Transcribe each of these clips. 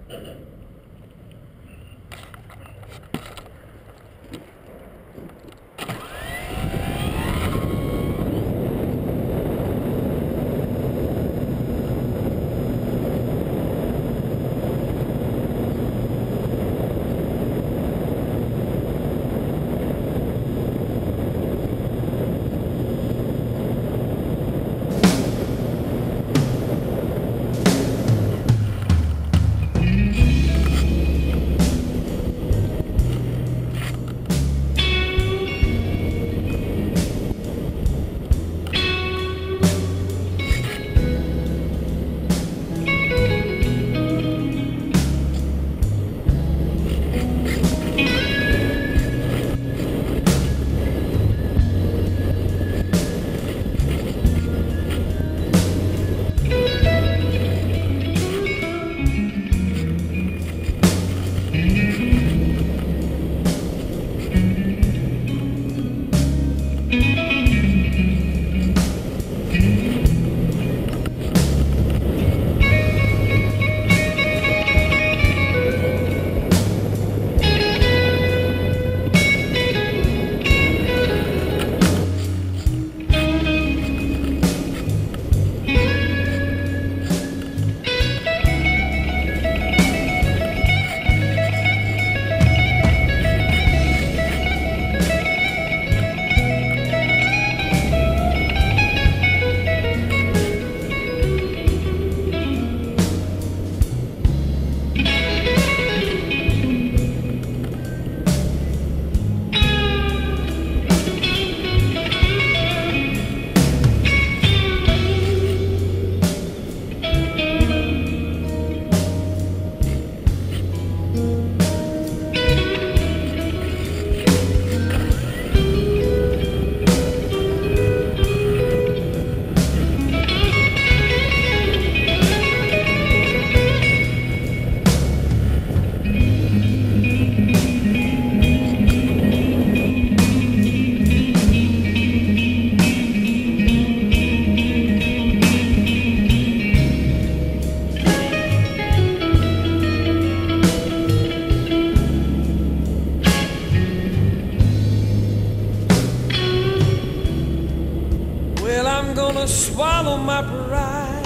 Swallow my pride,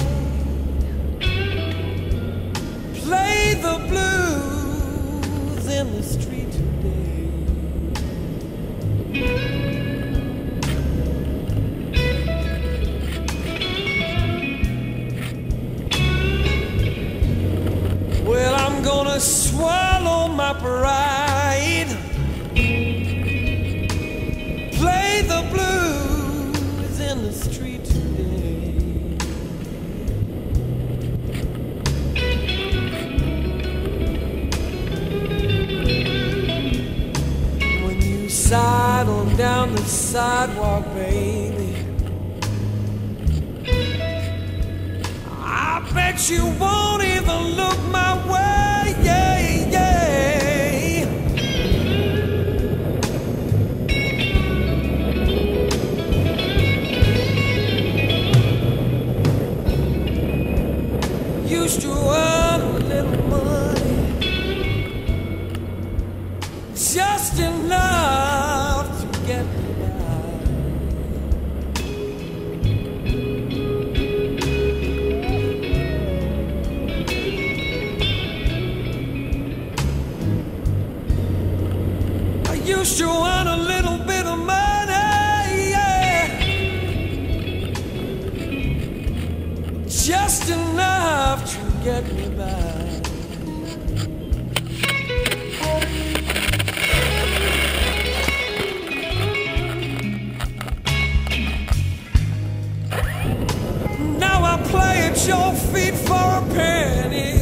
play the blues in the street today. Well, I'm gonna swallow my pride, play the blues in the street today. Sidle down the sidewalk, baby, I bet you won't even look my way, yeah, yeah. Used to earn a little money, just enough to get by. I used to earn a little bit of money, yeah, just enough to get me by. Play at your feet for a penny.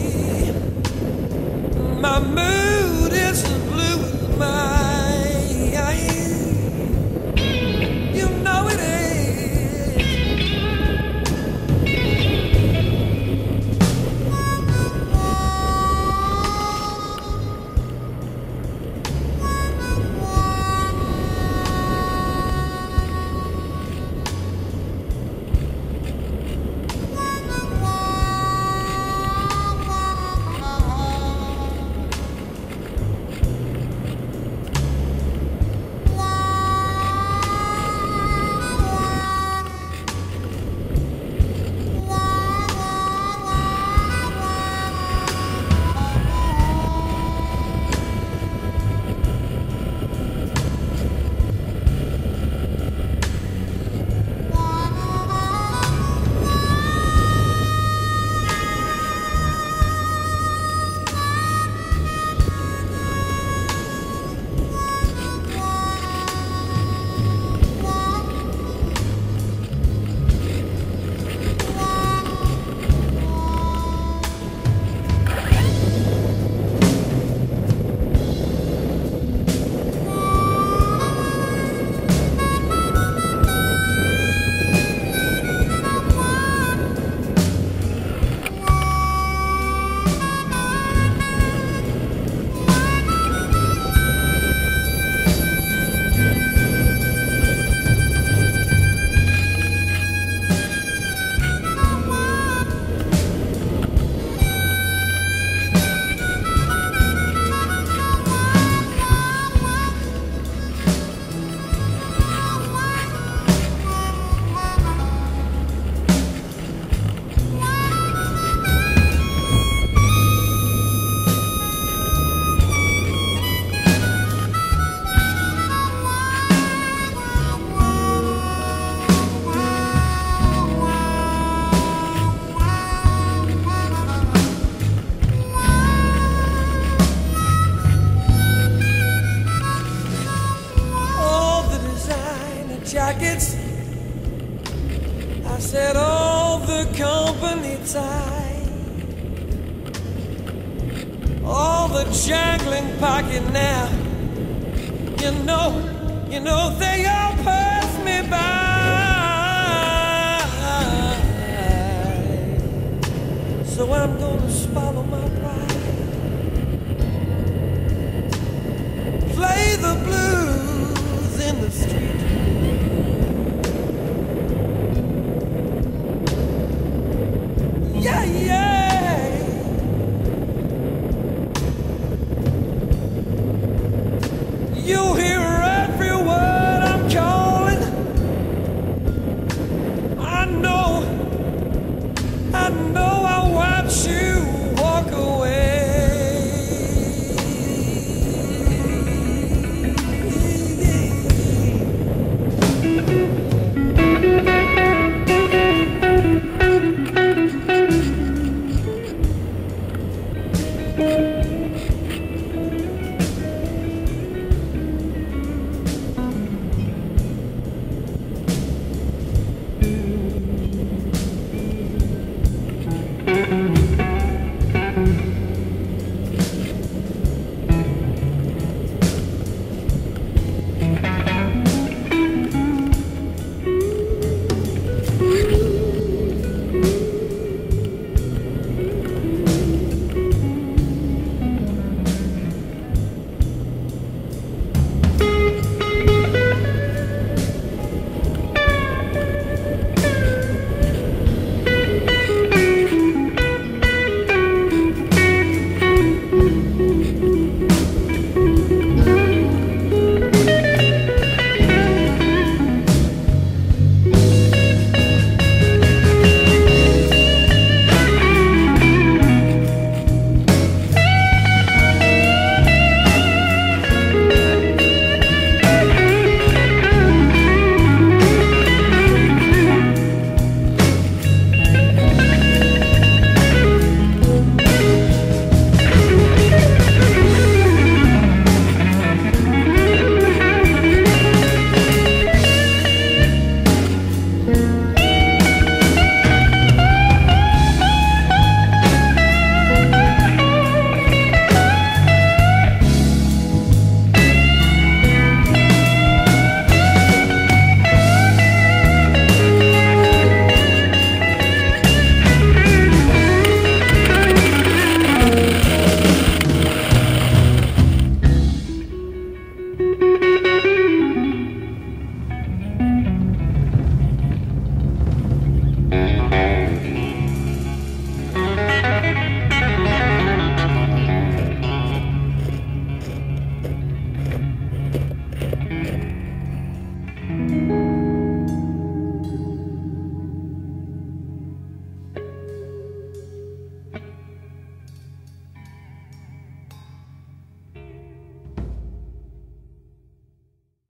My mood is as blue as mine. You know it is. set all the company tight, all the jangling pocket now. You know they all pass me by. So I'm gonna swallow my pride, play the blues in the street. Yeah, yeah. You hear every word I'm calling. I know I'll watch you walk away. Yeah.